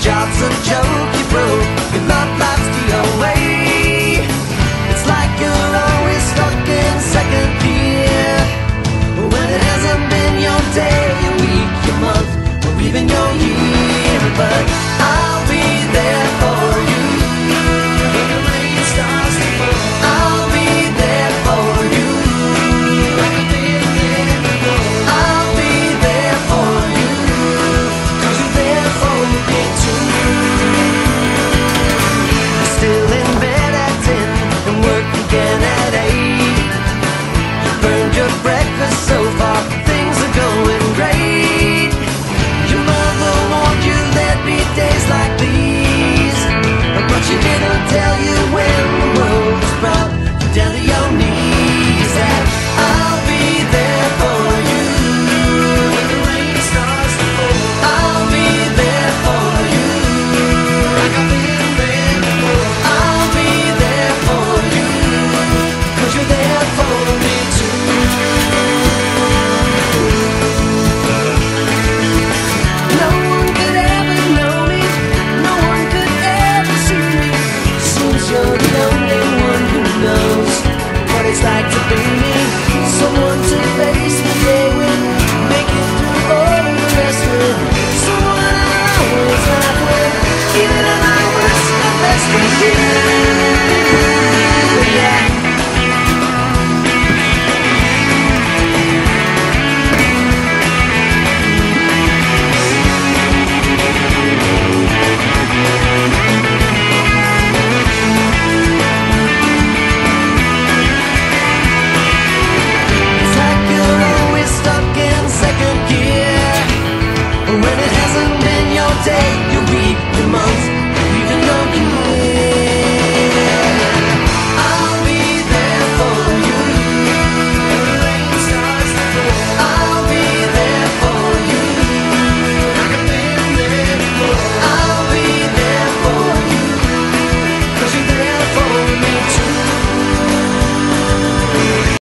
job's a joke, you broke, your love life's the away. It's like you're always stuck in second gear, when it hasn't been your day, your week, your month, or even your year. But I'll be there for you when the rain starts to fall. I'll be there for you like I've been there before. I'll be there for you 'cause you're there for me too. You're still in bed at 10 and work again at 8. You burned your breakfast so far, things are going great. Your mother warned you there'd be days like these, but she didn't tell you when the world was brought you down to your knees. That I'll be there for you when the rain starts to fall. I'll be there for you like I've been there before. I'll be there for you 'cause you're there for me too. No one could ever know me, no one could ever see me. Seems you're the only one who knows what it's like to be me. Someone to face the day with, make it through all the rest with. Someone I always laugh with, even at my worst, my best friend.